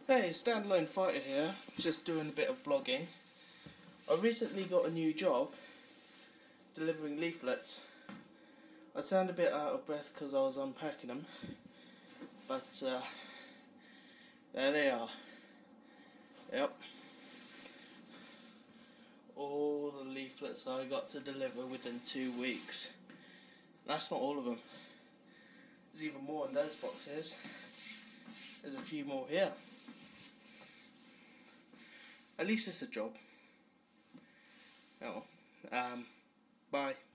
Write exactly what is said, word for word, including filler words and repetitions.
Hey, Standalone Fighter here, just doing a bit of blogging. I recently got a new job, delivering leaflets. I sound a bit out of breath because I was unpacking them, but uh, there they are. Yep. All the leaflets I got to deliver within two weeks. That's not all of them. There's even more in those boxes. There's a few more here. At least it's a job. Oh, um, bye.